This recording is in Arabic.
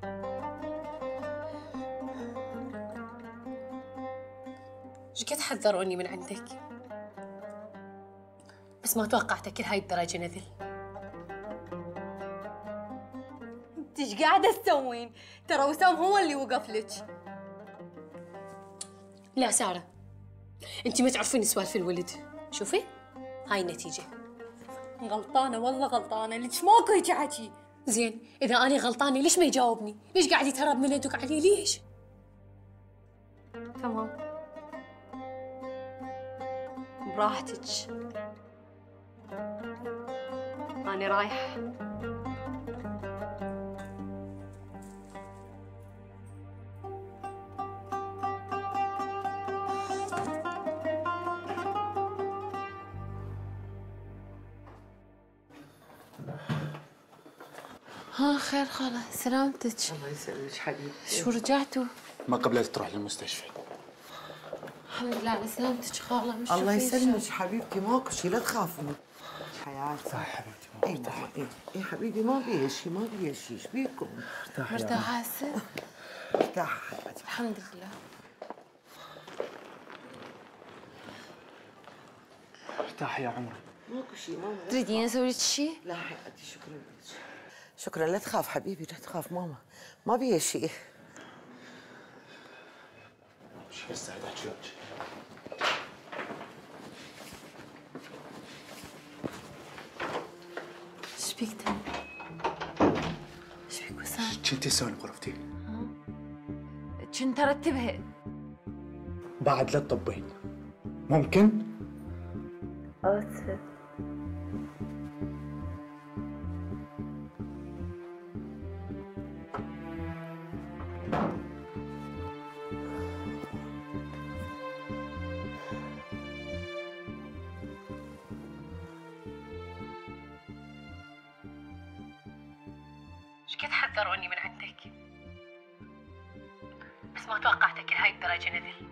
ايش قد حذروني من عندك، بس ما توقعتك لهاي الدرجة نذل. انت ايش قاعدة تسوين؟ ترى وسام هو اللي وقف لك. لا سارة، انت ما تعرفين سوالف الولد. شوفي هاي النتيجة. غلطانة والله غلطانة، ليش ماكو هيك حكي؟ زين إذا أنا غلطانة ليش ما يجاوبني؟ ليش قاعد يتهرب من يدك علي ليش؟ تمام براحتك، أنا رايحة. ها خير خالة، سلامتك. الله يسلمك حبيبتي. شو رجعتوا؟ ما قبلت تروح للمستشفى. الحمد لله على سلامتك خالة. مش الله شوفي يسلمك حبيبتي، ماكو شيء لا تخافين. حياتي. صح حبيبتي اي ماما اي حبيبي، ما بيها شيء ما بيها شيء، ايش بيكم؟ مرتاحة هسه؟ مرتاحة حياتي الحمد لله. ارتاح يا عمري. ماكو شيء ماما. تريدين اسوي لك شيء؟ لا حياتي شكرا لك. شكرا، لا تخاف حبيبي لا تخاف ماما، ما بيها شيء. شو بس هذا احكي لك. ايش بيك تم؟ ايش بيك وسام؟ كنتي تسوين بغرفتي؟ كنت ارتبها. بعد لا تطبين. ممكن؟ اسفة. ايش قد حذروني من عندك، بس ما توقعتك لهاي الدرجة نذل.